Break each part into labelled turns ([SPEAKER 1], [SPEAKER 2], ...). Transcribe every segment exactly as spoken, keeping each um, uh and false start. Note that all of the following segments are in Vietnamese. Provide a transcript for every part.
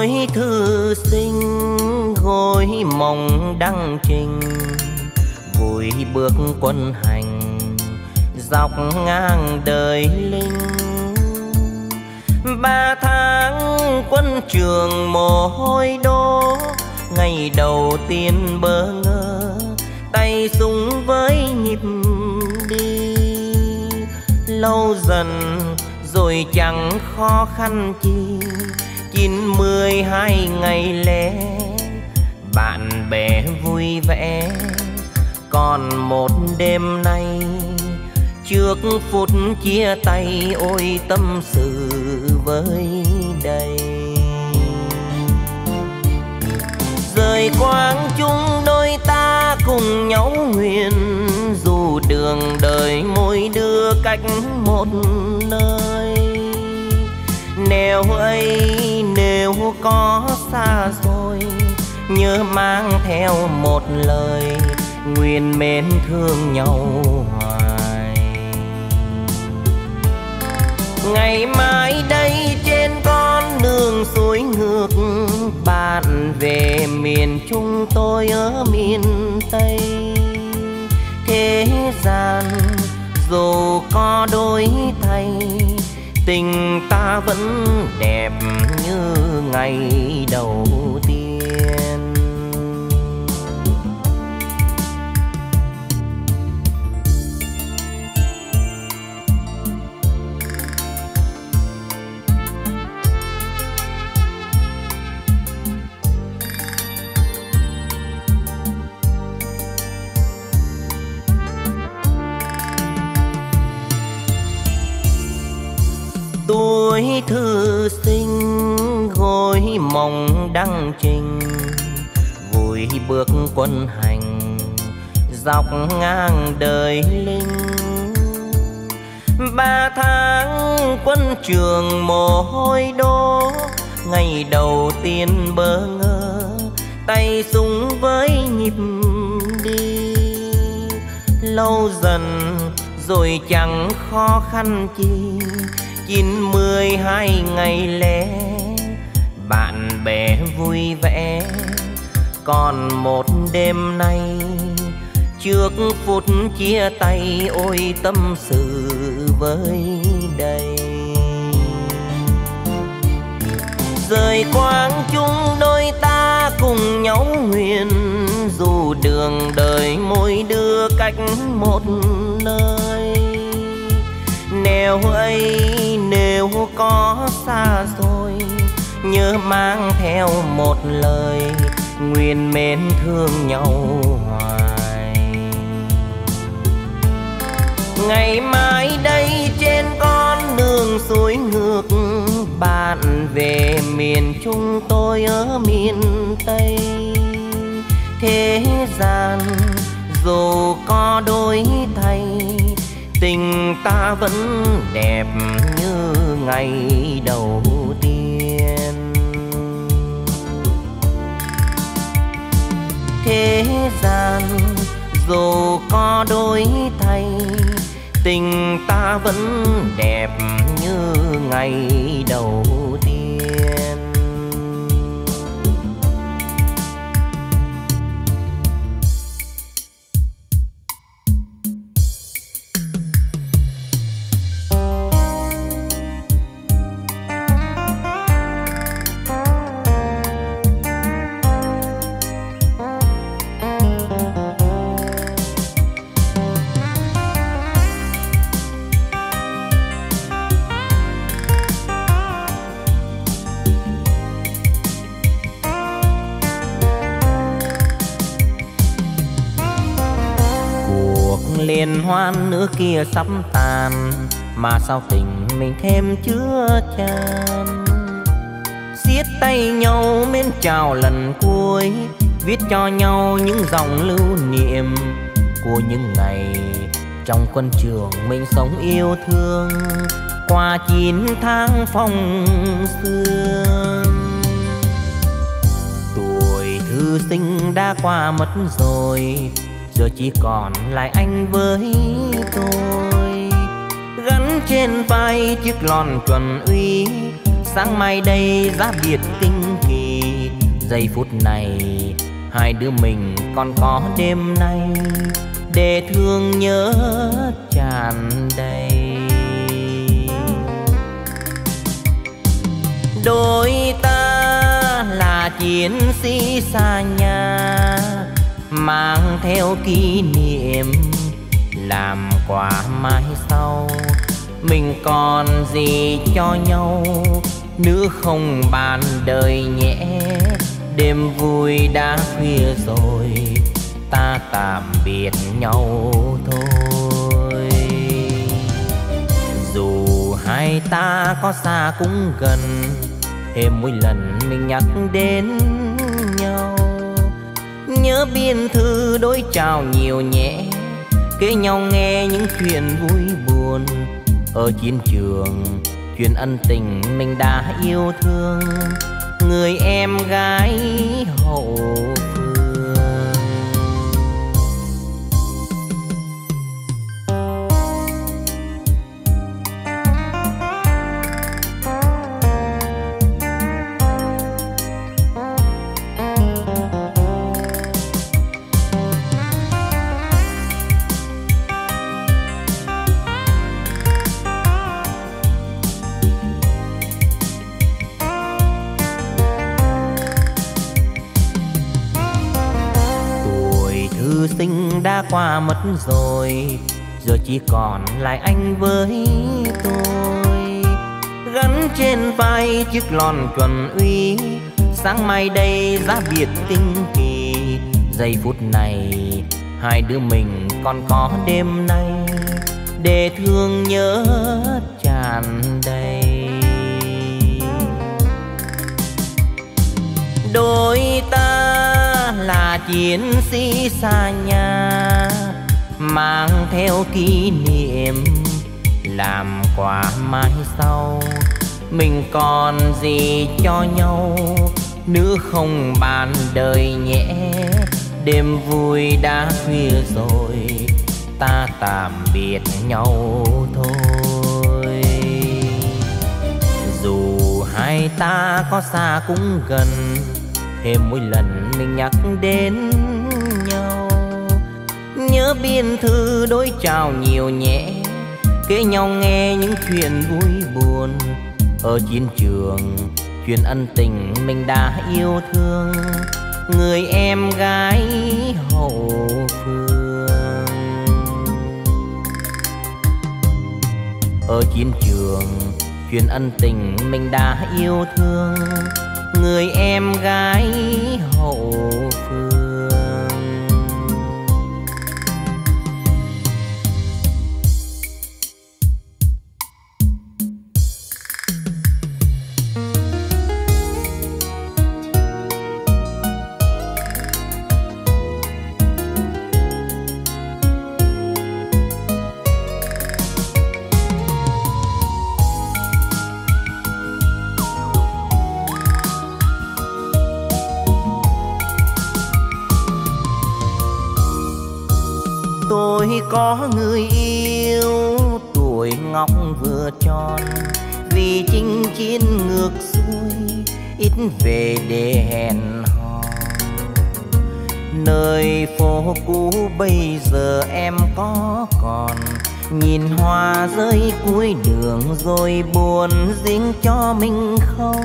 [SPEAKER 1] Tuổi thư sinh gối mộng đăng trình, vui bước quân hành dọc ngang đời linh. Ba tháng quân trường mồ hôi đổ, ngày đầu tiên bỡ ngỡ tay súng với nhịp đi. Lâu dần rồi chẳng khó khăn chi, chín mươi hai ngày lễ bạn bè vui vẻ. Còn một đêm nay trước phút chia tay, ôi tâm sự với đây. Rời quang chung đôi ta cùng nhau nguyện, dù đường đời mỗi đứa cách một nơi. Nếu ấy nếu có xa rồi, nhớ mang theo một lời, nguyện mến thương nhau hoài. Ngày mai đây trên con đường suối ngược, bạn về miền Trung tôi ở miền Tây. Thế gian dù có đổi thay, tình ta vẫn đẹp như ngày đầu tiên. Tuổi thư sinh gối mộng đăng trình, vui bước quân hành dọc ngang đời linh. Ba tháng quân trường mồ hôi đổ, ngày đầu tiên bỡ ngỡ tay súng với nhịp đi. Lâu dần rồi chẳng khó khăn chi, chín mươi hai ngày lễ bạn bè vui vẻ. Còn một đêm nay trước phút chia tay, ôi tâm sự với đây. Rời quang chung đôi ta cùng nhau nguyện, dù đường đời mỗi đứa cách một nơi. Nếu ấy nếu có xa rồi, nhớ mang theo một lời, nguyện mến thương nhau hoài. Ngày mai đây trên con đường suối ngược, bạn về miền Trung tôi ở miền Tây. Thế gian dù có đổi thay, tình ta vẫn đẹp như ngày đầu tiên. Thế gian dù có đổi thay, tình ta vẫn đẹp như ngày đầu tiên. Liên hoan nữa kia sắp tàn, mà sao tình mình thêm chưa chan. Siết tay nhau mến chào lần cuối, viết cho nhau những dòng lưu niệm của những ngày trong quân trường mình sống yêu thương. Qua chín tháng phong sương, tuổi thư sinh đã qua mất rồi, giờ chỉ còn lại anh với tôi. Gắn trên vai chiếc lon chuẩn uy, Sáng mai đây giá biệt tinh kỳ, giây phút này hai đứa mình còn có đêm nay để thương nhớ tràn đầy. Đôi ta là chiến sĩ xa nhà, mang theo kỷ niệm làm quà mai sau. Mình còn gì cho nhau nữa không bàn đời nhé. Đêm vui đã khuya rồi, ta tạm biệt nhau thôi. Dù hai ta có xa cũng gần, thêm mỗi lần mình nhắc đến nhau. Nhớ biên thư đối chào nhiều nhé, kể nhau nghe những chuyện vui buồn. Ở chiến trường chuyện ân tình mình đã yêu thương, người em gái hậu phương. Sinh đã qua mất rồi, giờ chỉ còn lại anh với tôi. Gắn trên vai chiếc lon chuẩn uy, sáng mai đây giá biệt tinh kỳ. Giây phút này hai đứa mình còn có đêm nay để thương nhớ tràn đầy. Đôi ta là chiến sĩ xa nhà, mang theo kỷ niệm làm quà mai sau. Mình còn gì cho nhau nữa không bàn đời nhé. Đêm vui đã khuya rồi, ta tạm biệt nhau thôi. Dù hai ta có xa cũng gần, thêm mỗi lần mình nhắc đến nhau. Nhớ biên thư đối chào nhiều nhé, kể nhau nghe những chuyện vui buồn. Ở chiến trường chuyện ân tình mình đã yêu thương, người em gái hậu phương. Ở chiến trường chuyện ân tình mình đã yêu thương, người em gái hậu phương. Tôi có người yêu tuổi ngọc vừa tròn, vì chinh chiến ngược xuôi ít về để hẹn hò. Nơi phố cũ bây giờ em có còn, nhìn hoa rơi cuối đường rồi buồn riêng cho mình không.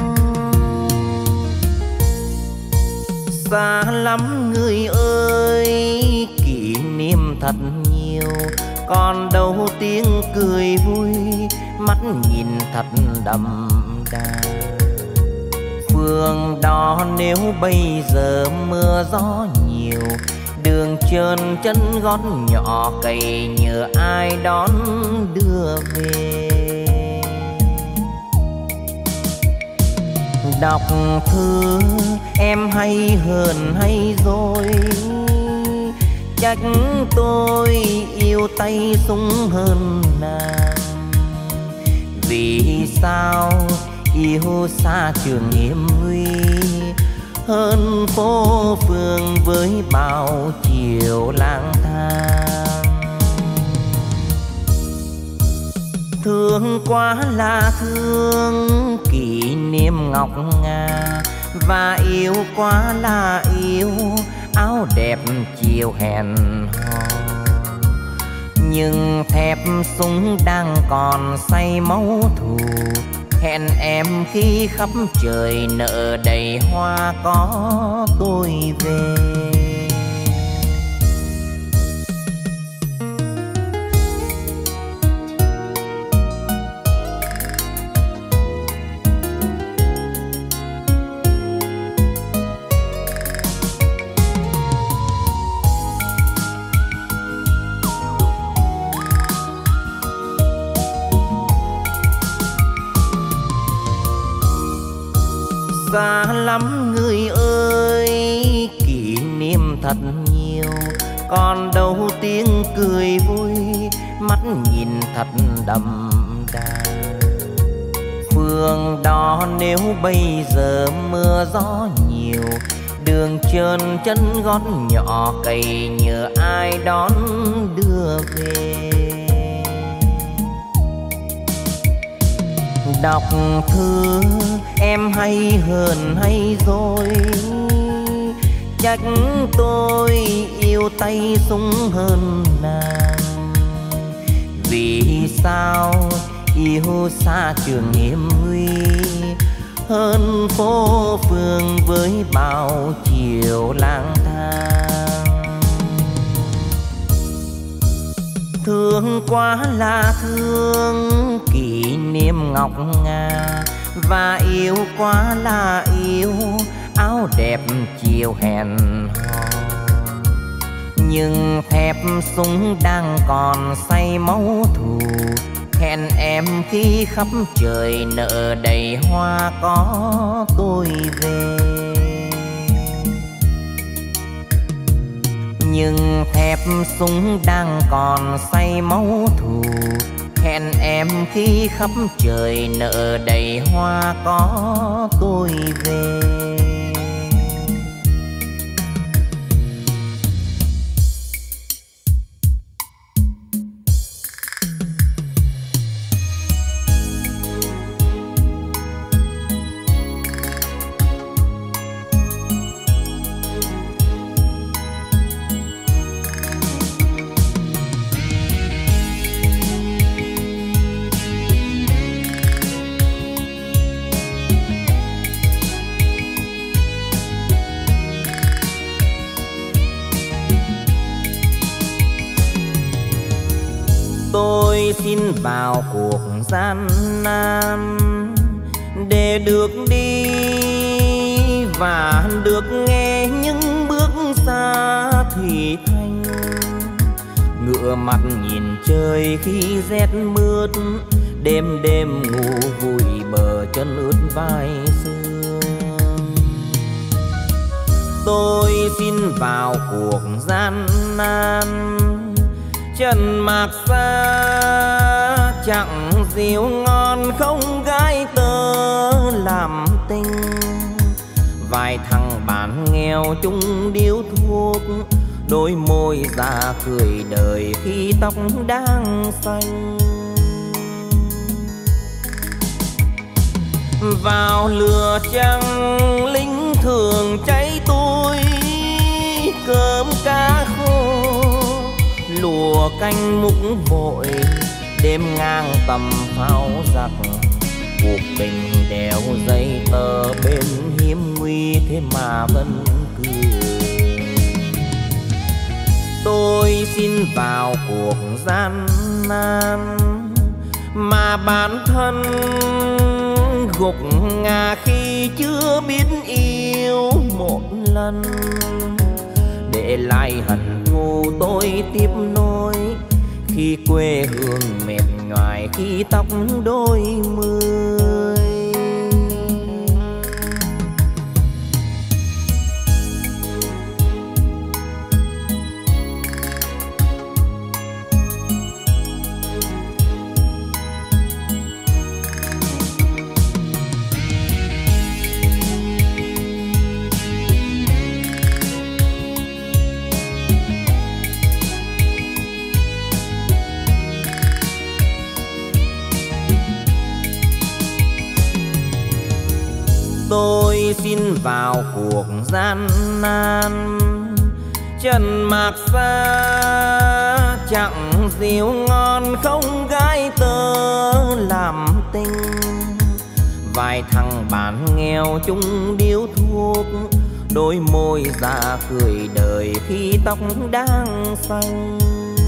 [SPEAKER 1] Xa lắm người ơi, kỷ niệm thật nhiều, còn đâu tiếng cười vui, mắt nhìn thật đậm đà. Phương đó nếu bây giờ mưa gió nhiều, đường trơn chân gót nhỏ cày nhờ ai đón đưa về. Đọc thư em hay hơn hay rồi, chắc tôi yêu tay súng hơn nàng. Vì sao yêu xa trường hiểm nguy, hơn phố phường với bao chiều lang thang. Thương quá là thương kỷ niệm ngọc ngà, và yêu quá là yêu áo đẹp chiều hẹn hò. Nhưng thép súng đang còn say máu thù, hẹn em khi khắp trời nở đầy hoa có tôi về. Xa lắm người ơi, kỷ niệm thật nhiều, còn đâu tiếng cười vui, mắt nhìn thật đậm đà. Phương đó nếu bây giờ mưa gió nhiều, đường trơn chân gót nhỏ cày nhờ ai đón đưa về. Đọc thư em hay hơn hay rồi, chắc tôi yêu tay súng hơn nàng. Vì sao yêu xa trường hiểm nguy, hơn phố phường với bao chiều lang thang. Thương quá là thương kỷ niệm ngọc ngà, và yêu quá là yêu áo đẹp chiều hẹn hò. Nhưng thép súng đang còn say máu thù, hẹn em khi khắp trời nở đầy hoa có tôi về. Nhưng thép súng đang còn say máu thù, hẹn em khi khắp trời nở đầy hoa có tôi về. Tôi xin vào cuộc gian nan để được đi và được nghe những bước xa thì thanh. Ngựa mặt nhìn trời khi rét mướt, đêm đêm ngủ vùi bờ chân ướt vai sương. Tôi xin vào cuộc gian nan, chân mạc xa chẳng rượu ngon không gái tơ làm tình. Vài thằng bạn nghèo chung điếu thuốc, đôi môi già cười đời khi tóc đang xanh. Vào lửa trắng lính thường cháy tôi, cơm cá khô lùa canh múc vội, đêm ngang tầm pháo giặc. Cuộc tình đeo dây tờ bên hiểm nguy, thế mà vẫn cười. Tôi xin vào cuộc gian nan, mà bản thân gục ngã khi chưa biết yêu một lần. Để lại hận thù tôi tiếp nối, khi quê hương mệt nhoài khi tóc đôi mươi. xin vào cuộc gian nan. Trần mạc xa chẳng rượu ngon, không gái tơ làm tình. Vài thằng bạn nghèo chung điếu thuốc, đôi môi già cười đời khi tóc đang xanh.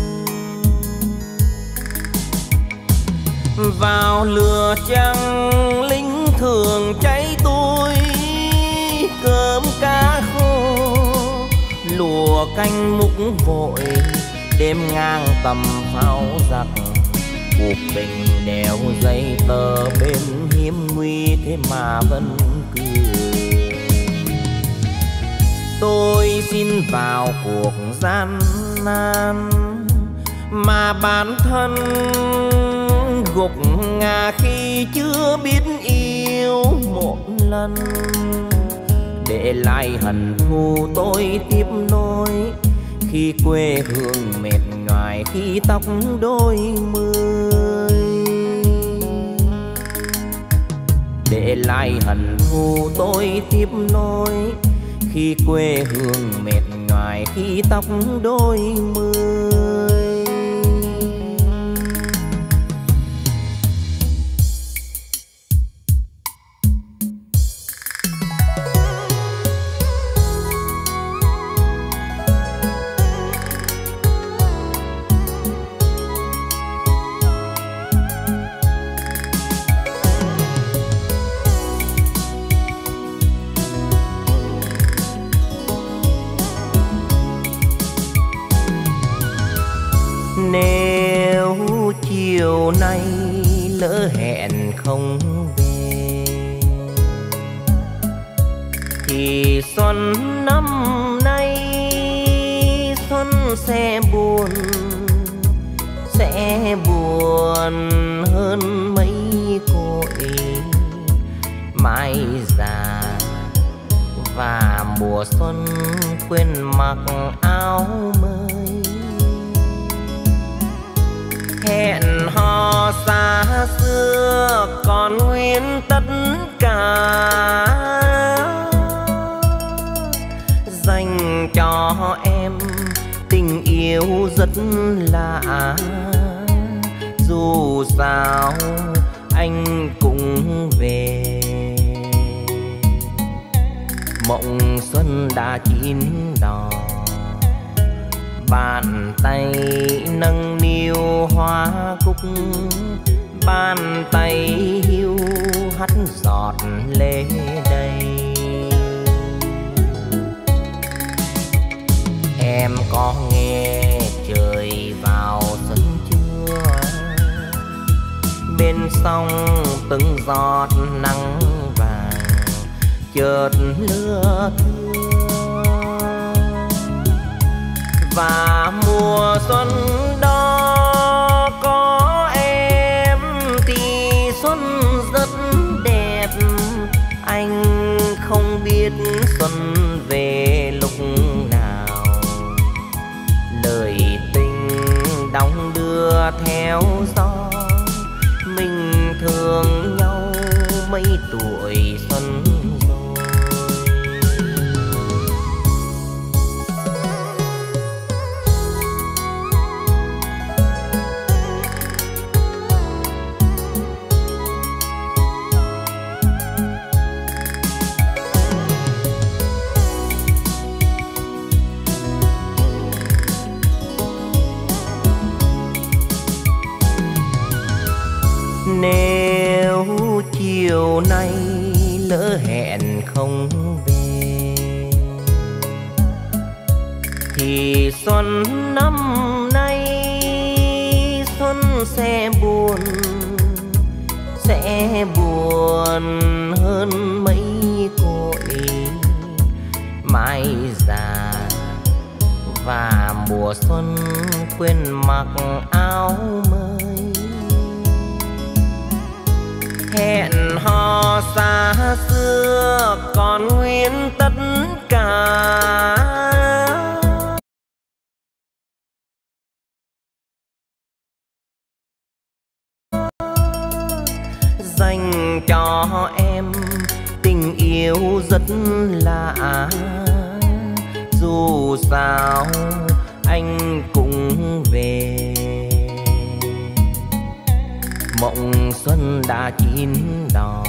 [SPEAKER 1] Vào lửa trắng lính thường cháy tôi, cơm cá khô lùa canh múc vội. Đêm ngang tầm pháo giặc, cuộc tình đeo dây tờ bên hiểm nguy thế mà vẫn cười. Tôi xin vào cuộc gian nan mà bản thân gục ngã khi chưa biết yêu một lần. Để lại hận thù tôi tiếp nối khi quê hương mệt nhoài, khi tóc đôi mươi. Để lại hận thù tôi tiếp nối khi quê hương mệt nhoài, khi tóc đôi mươi. Nếu chiều nay lỡ hẹn không về, thì xuân năm nay xuân sẽ buồn, sẽ buồn hơn mấy cội mai già. Và mùa xuân quên mặc áo mới, hẹn hò xa xưa còn nguyên tất cả, dành cho em tình yêu rất lạ. Dù sao anh cũng về, mộng xuân đã chín đỏ. Bàn tay nâng niu hoa cúc, bàn tay hiu hắt giọt lê đầy. Em có nghe trời vào xuân chưa? Bên sông từng giọt nắng vàng chợt lưa thưa. Và mùa xuân đó có em thì xuân rất đẹp. Anh không biết xuân về lúc nào, lời tình đong đưa theo gió. Mình thương nhau mấy tuổi xuân. Nếu chiều nay lỡ hẹn không về, thì xuân năm nay xuân sẽ buồn, sẽ buồn hơn mấy cội mai già. Và mùa xuân quên mặc áo mới, hẹn hò xa xưa còn nguyên tất cả, dành cho em tình yêu yêu rất lạ, dù sao anh cũng về. Mộng xuân đã chín đỏ,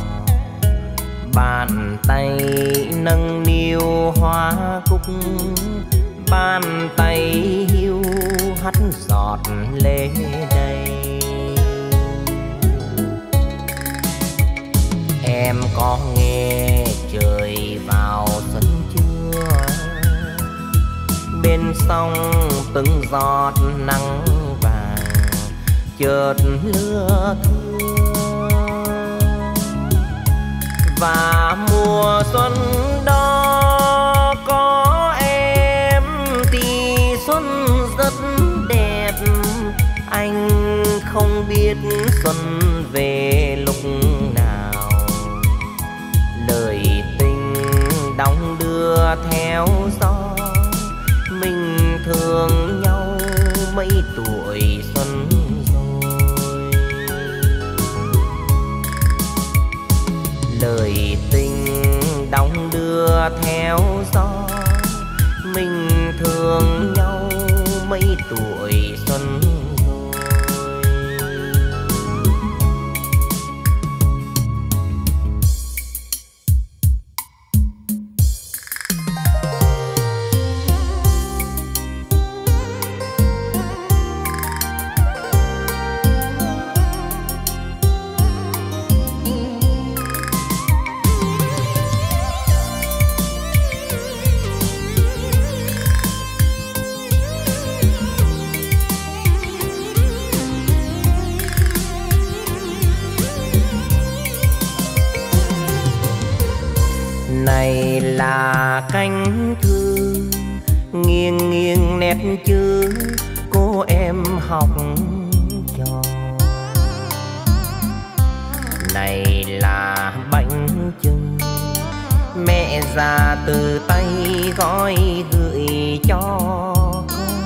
[SPEAKER 1] bàn tay nâng niu hoa cúc, bàn tay hiu hắt giọt lệ đầy. Em có nghe trời vào xuân chưa? Bên sông từng giọt nắng vàng chợt lưa thưa. Và mùa xuân đó có em thì xuân rất đẹp. Anh không biết xuân về lúc nào, lời tình đong đưa theo gió. Mình thương nhau mấy tuổi xuân rồi. Lời tình đong đưa theo gió, mình thương nhau mấy tuổi xuân rồi. Này là cánh thư nghiêng nghiêng nét chữ cô em học trò. Này là bánh chưng mẹ già từ tay gói gửi cho con.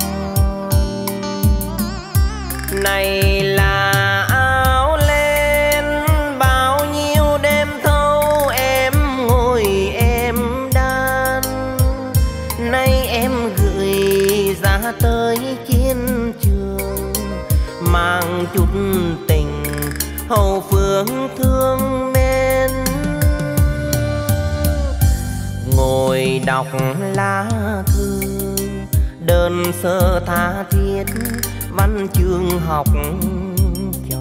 [SPEAKER 1] Này là áo len bao nhiêu đêm thâu em ngồi em đan. Nay em gửi ra tới chiến trường, mang chút tình hậu phương thương mến. Ngồi đọc lá thư đơn sơ tha thiết văn chương học trò.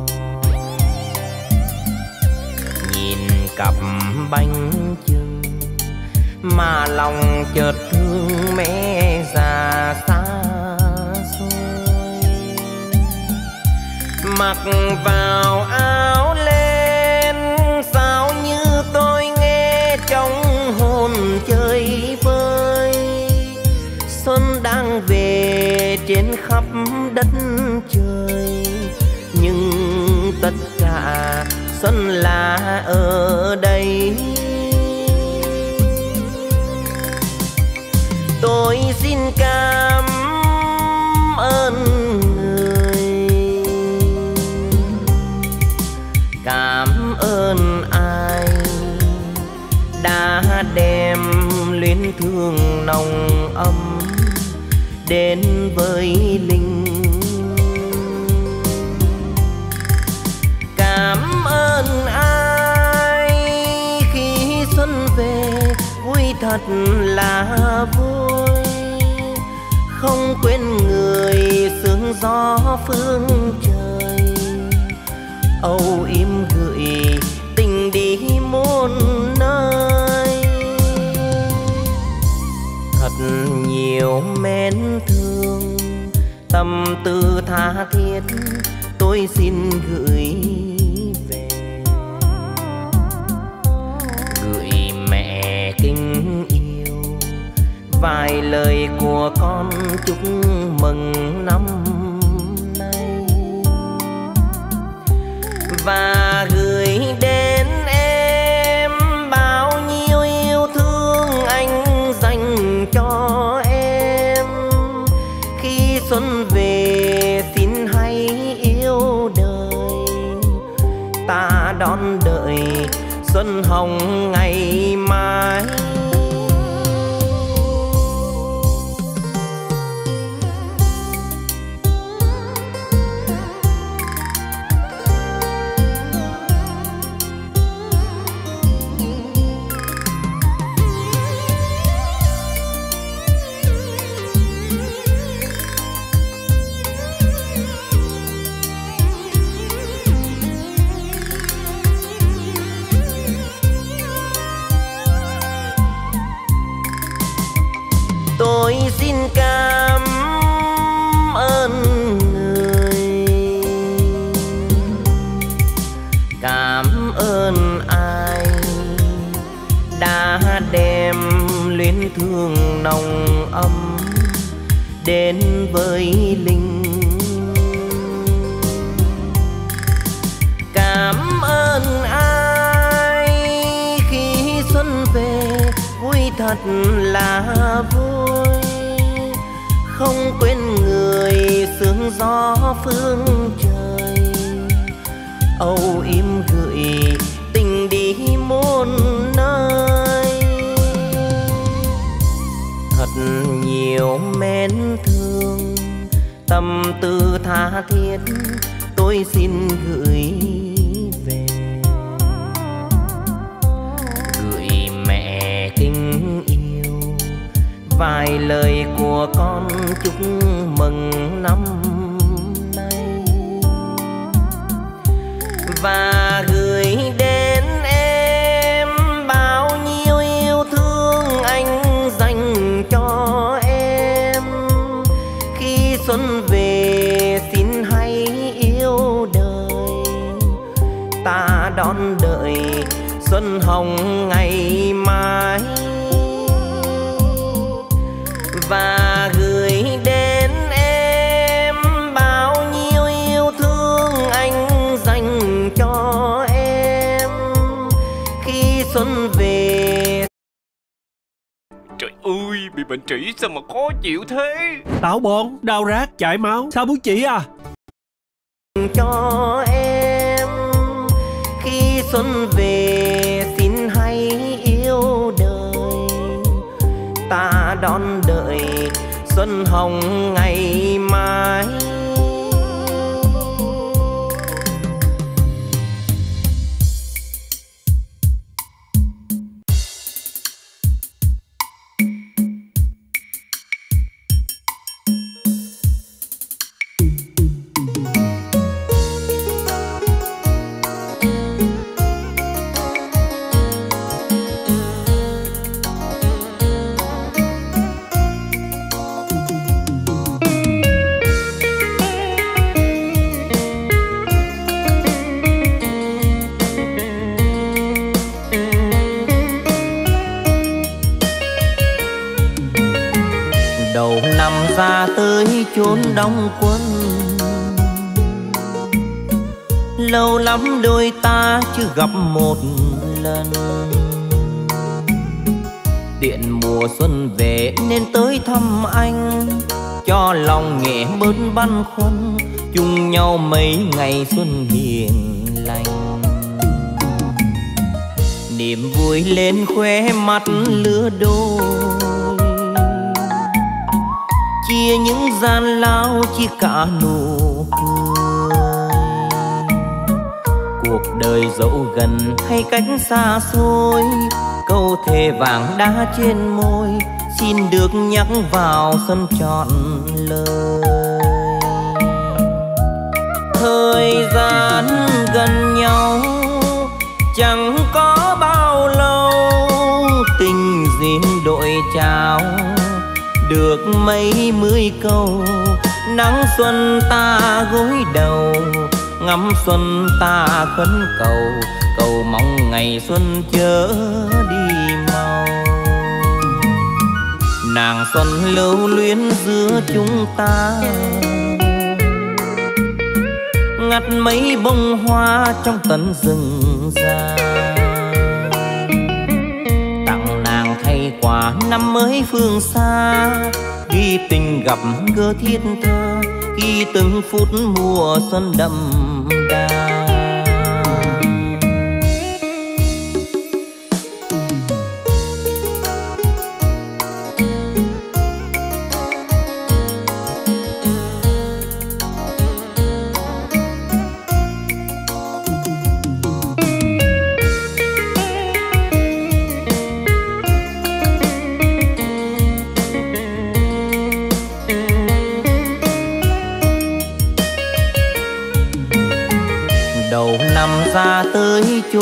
[SPEAKER 1] Nhìn cặp bánh chưng mà lòng chợt thương mẹ già xa xôi. Mặc vào áo len sao như tôi nghe trong hồn chơi vơi. Xuân đang về trên khắp đất trời, nhưng tất cả xuân là ở đây. Tôi xin cảm ơn người, cảm ơn ai đã đem luyến thương nồng ấm đến với linh. Cảm ơn ai khi xuân về vui thật là vui. Không quên người sương gió phương trời, âu yếm gửi tình đi muôn nơi. Thật nhiều mến thương tâm tư tha thiết tôi xin gửi về. Gửi mẹ kính yêu vài lời của con chúc mừng năm nay. Và gửi đến em bao nhiêu yêu thương anh dành cho em. Khi xuân về xin hãy yêu đời, ta đón đợi xuân hồng ngày mai. Tôi xin cảm ơn người, cảm ơn ai đã đem luyến thương nồng ấm đến với linh. Cảm ơn ai khi xuân về vui thật là vui, không quên người sương gió phương trời, âu yếm gửi tình đi muôn nơi. Thật nhiều mến thương tâm tư tha thiết tôi xin gửi về, gửi mẹ kính yêu vài lời của con chúc mừng năm nay, và gửi đến em bao nhiêu yêu thương anh dành cho em. Khi xuân về xin hãy yêu đời, ta đón đợi xuân hồng ngày mai. Và gửi đến em bao nhiêu yêu thương anh dành cho em. Khi xuân về.
[SPEAKER 2] Trời ơi, bị bệnh trĩ sao mà khó chịu thế?
[SPEAKER 3] Táo bón, đau rát, chảy máu, sao bút chỉ à?
[SPEAKER 1] Cho em khi xuân về xin hãy yêu đời, ta đón đợi xuân hồng ngày mai. Đầu năm ra tới chốn đóng quân, lâu lắm đôi ta chưa gặp một lần. Tiện mùa xuân về nên tới thăm anh, cho lòng nhẹ bớt băn khoăn, chung nhau mấy ngày xuân hiền lành. Niềm vui lên khóe mắt lứa đôi, chia những gian lao chia cả nụ cười. Cuộc đời dẫu gần hay cách xa xôi, câu thề vàng đá trên môi xin được nhắc vào xuân trọn lời. Thời gian gần nhau chẳng có bao lâu, tình duyên đội trao được mấy mươi câu. Nắng xuân ta gối đầu, ngắm xuân ta khấn cầu, cầu mong ngày xuân chớ đi mau. Nàng xuân lưu luyến giữa chúng ta, ngắt mấy bông hoa trong tận rừng già. Tặng nàng thay quà năm mới phương xa, ghi tình gặp gỡ thiết tha, ghi từng phút mùa xuân đậm đà.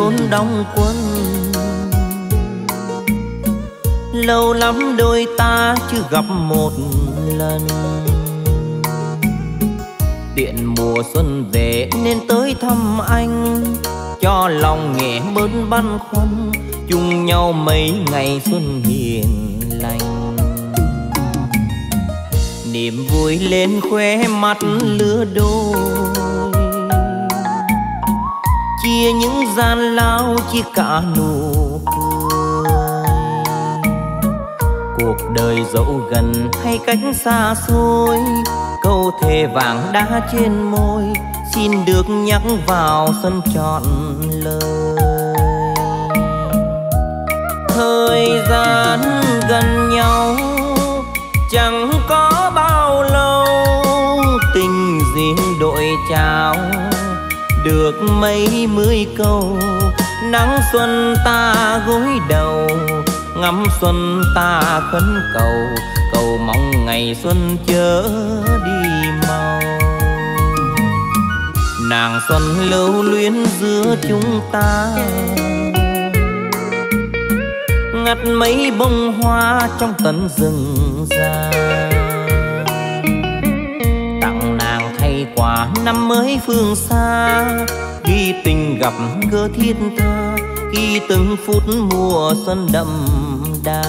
[SPEAKER 1] chốn đóng quân. Lâu lắm đôi ta chưa gặp một lần, tiện mùa xuân về nên tới thăm anh, cho lòng nhẹ bớt băn khoăn, chung nhau mấy ngày xuân hiền lành. Niềm vui lên khóe mắt lứa đôi, chia những gian lao chia cả nụ cười. Cuộc đời dẫu gần hay cách xa xôi, câu thề vàng đã trên môi, xin được nhắc vào xuân trọn lời. Thời gian gần nhau chẳng có bao lâu, tình duyên đội trao được mấy mươi câu. Nắng xuân ta gối đầu, ngắm xuân ta khấn cầu, cầu mong ngày xuân chớ đi mau. Nàng xuân lưu luyến giữa chúng ta, ngắt mấy bông hoa trong tận rừng già. Tặng nàng thay quà năm mới phương xa, ghi tình gặp gỡ thiết tha, ghi từng phút mùa xuân đậm đà.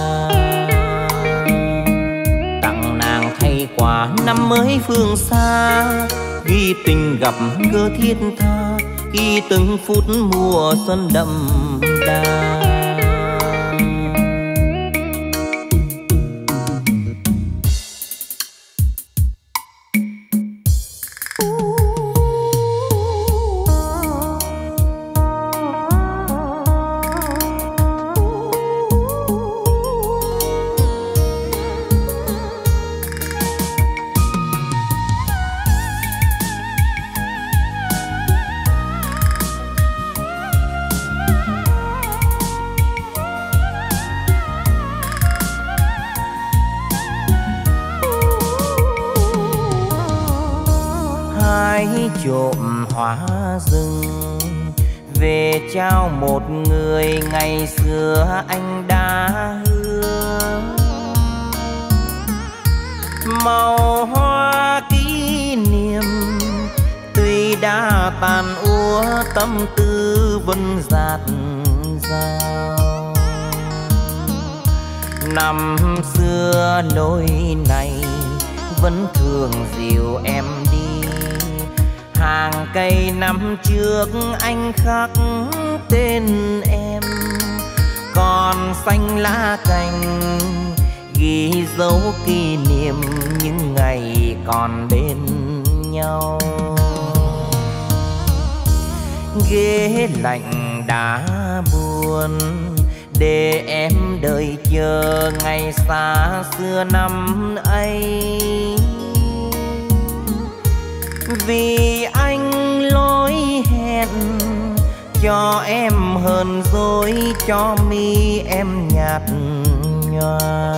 [SPEAKER 1] Tặng nàng thay quà năm mới phương xa, ghi tình gặp gỡ thiết tha, ghi từng phút mùa xuân đậm đà. Trộm hoa rừng về trao một người ngày xưa anh đã hứa. Màu hoa kỷ niệm tuy đã tàn úa, tâm tư vẫn dạt dào. Năm xưa lối này vẫn thường dìu em đi, hàng cây năm trước anh khắc tên em, còn xanh lá cành ghi dấu kỷ niệm những ngày còn bên nhau. Ghế lạnh đã buồn để em đợi chờ ngày xa xưa năm ấy, vì anh lối hẹn cho em hờn dỗi, cho mi em nhạt nhòa.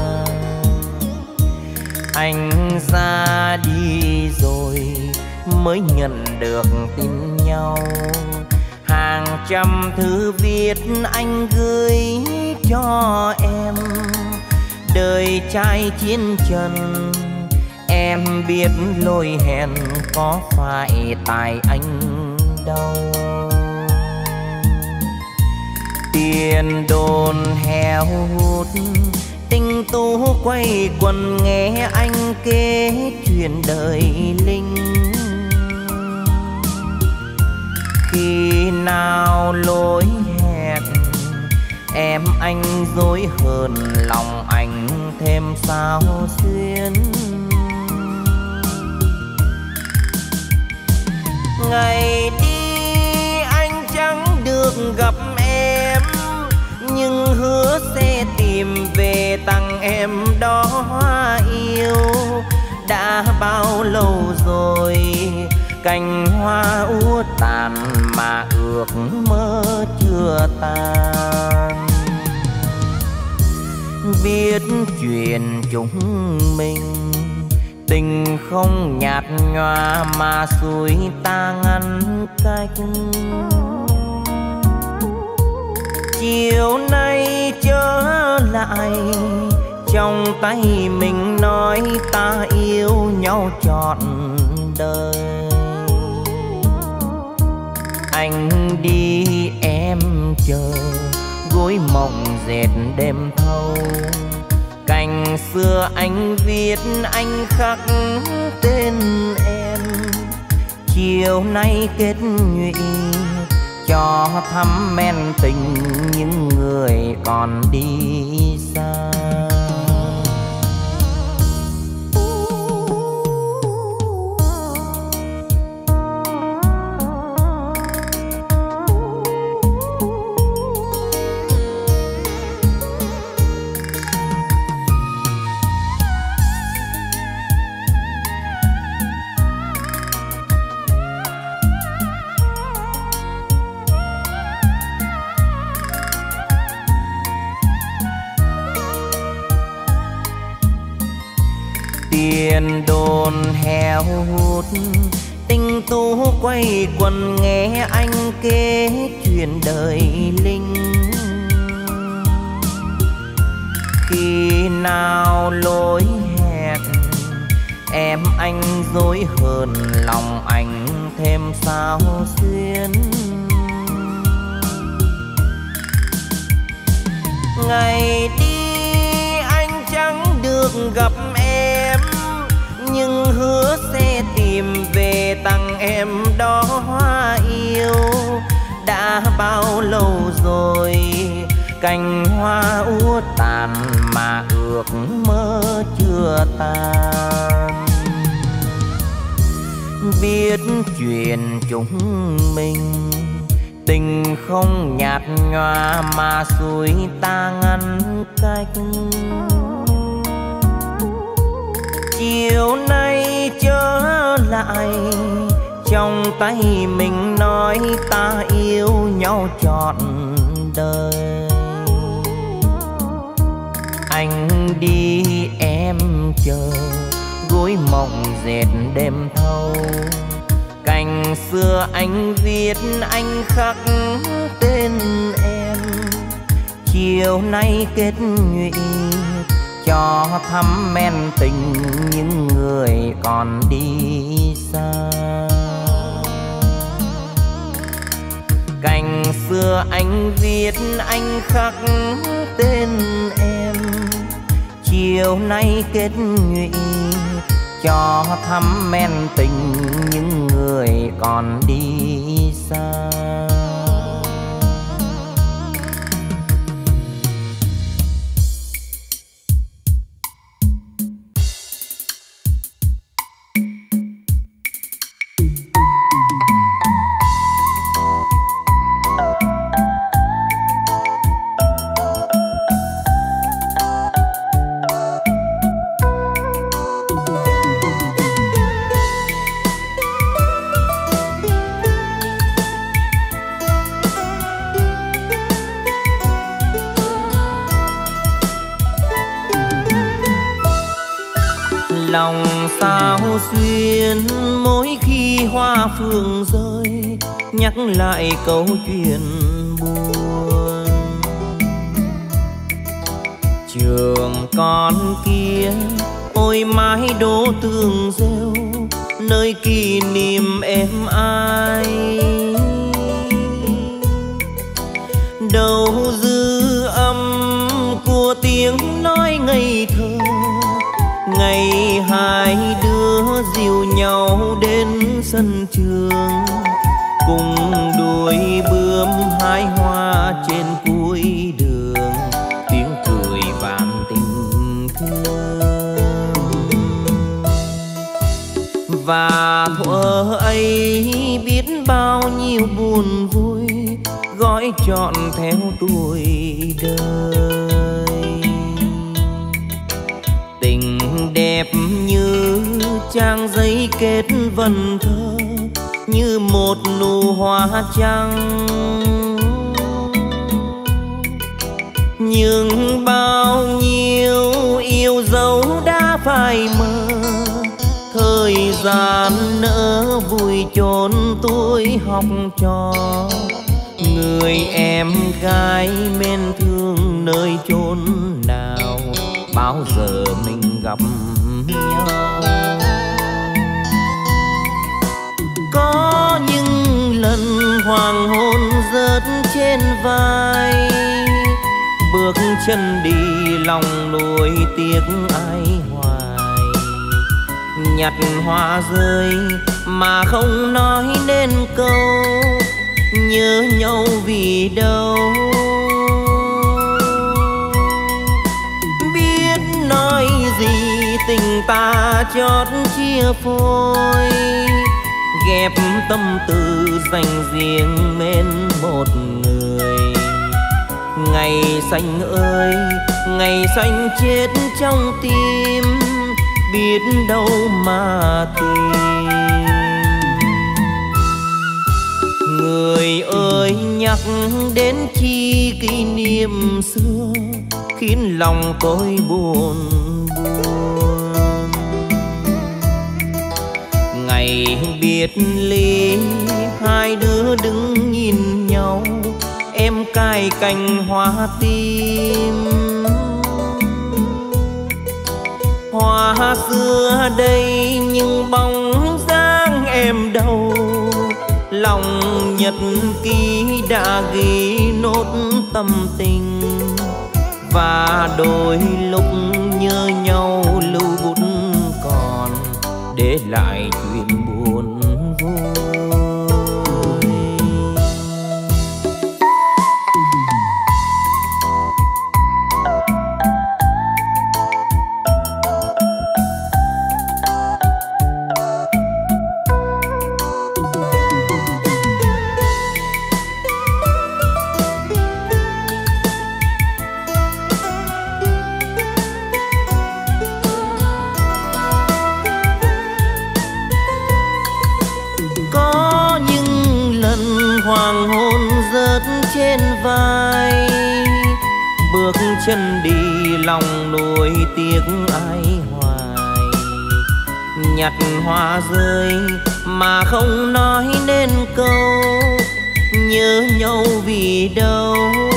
[SPEAKER 1] Anh ra đi rồi mới nhận được tin nhau, hàng trăm thư viết anh gửi cho em. Đời trai chiến trần em biết lối hẹn có phải tại anh đâu. Tiền đồn heo hút, tình tú quay quần nghe anh kể chuyện đời linh. Khi nào lối hẹn em anh dối hờn, lòng anh thêm sao xuyên. Ngày đi anh chẳng được gặp em, nhưng hứa sẽ tìm về tặng em đó hoa yêu. Đã bao lâu rồi cành hoa úa tàn mà ước mơ chưa tan. Biết chuyện chúng mình tình không nhạt nhòa mà xuôi ta ngăn cách. chiều nay trở lại, trong tay mình nói ta yêu nhau trọn đời. Anh đi em chờ, gối mộng dệt đêm thâu. Cành xưa anh viết anh khắc tên em, chiều nay kết nhụy cho thắm men tình những người còn đi xa. Tiền đồn heo hút, tình tú quay quần nghe anh kể chuyện đời linh. Khi nào lối hẹn em anh dối hơn lòng anh thêm sao xuyên. Ngày đi anh chẳng được gặp em, nhưng hứa sẽ tìm về tặng em đó hoa yêu. Đã bao lâu rồi cành hoa úa tàn mà ước mơ chưa tan. Biết chuyện chúng mình tình không nhạt nhòa mà xuôi ta ngăn cách. Chiều nay trở lại, trong tay mình nói ta yêu nhau trọn đời. Anh đi em chờ, gối mộng dệt đêm thâu. Cành xưa anh viết anh khắc tên em, chiều nay kết nhụy cho thắm men tình những người còn đi xa. Cành xưa anh viết anh khắc tên em, chiều nay kết nhụy cho thắm men tình những người còn đi xa. Lòng sao xuyên mỗi khi hoa phương rơi, nhắc lại câu chuyện buồn. Trường con kia ôi mái đỗ tường rêu, nơi kỷ niệm em ai. Đâu dư âm của tiếng nói ngây thơ, ngày hai đứa dìu nhau đến sân trường, cùng đuổi bướm hái hoa trên cuối đường, tiếng cười vạn tình thương. Và thuở ấy biết bao nhiêu buồn vui, gói trọn theo tuổi đời. Tình đẹp như trang giấy kết vần thơ, như một nụ hoa trắng. Nhưng bao nhiêu yêu dấu đã phai mờ, thời gian nỡ vui chốn tuổi học trò. Người em gái mến thương nơi chốn nào, bao giờ mình gặp nhau. Có những lần hoàng hôn rớt trên vai, bước chân đi lòng nuối tiếc ai hoài. Nhặt hoa rơi mà không nói nên câu, nhớ nhau vì đâu. Biết nói gì tình ta chót chia phôi, ghép tâm tư dành riêng mến một người. Ngày xanh ơi, ngày xanh chết trong tim, biết đâu mà tìm. Người ơi nhắc đến chi kỷ niệm xưa, khiến lòng tôi buồn buồn. Ngày biệt ly hai đứa đứng nhìn nhau, em cài cành hoa tim. Hoa xưa đây nhưng bóng dáng em đâu, lòng nhật ký đã ghi nốt tâm tình. Và đôi lúc nhớ nhau lưu bút còn, để lại chuyện buồn vui. Hoàng hôn rớt trên vai, bước chân đi lòng nuối tiếc ai hoài. Nhặt hoa rơi mà không nói nên câu, nhớ nhau vì đâu.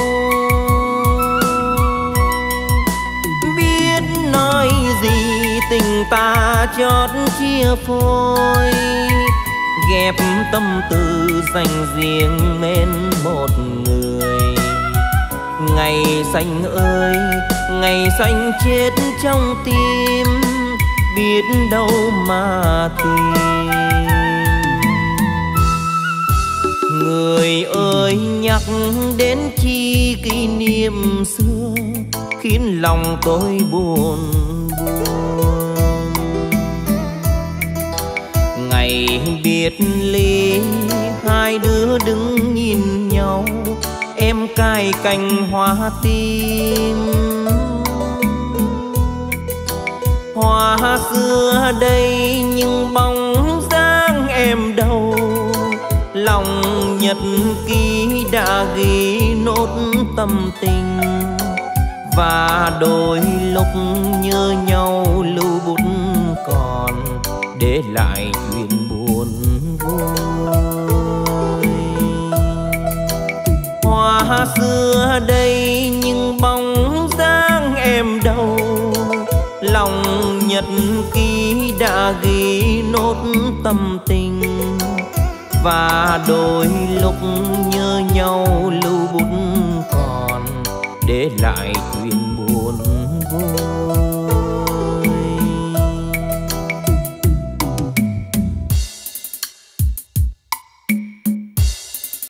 [SPEAKER 1] Biết nói gì tình ta chót chia phôi, ghép tâm tư dành riêng mến một người. Ngày xanh ơi, ngày xanh chết trong tim, biết đâu mà tìm. Người ơi nhắc đến chi kỷ niệm xưa, khiến lòng tôi buồn buồn. Ngày biệt ly hai đứa đứng nhìn nhau, em cài cành hoa tim. Hoa xưa đây nhưng bóng dáng em đâu, lòng nhật ký đã ghi nốt tâm tình. Và đôi lúc nhớ nhau lưu bút còn, để lại chuyện buồn vui. Hoa xưa đây nhưng bóng dáng em đâu, lòng nhật ký đã ghi nốt tâm tình. Và đôi lúc nhớ nhau lưu bút còn, để lại chuyện buồn.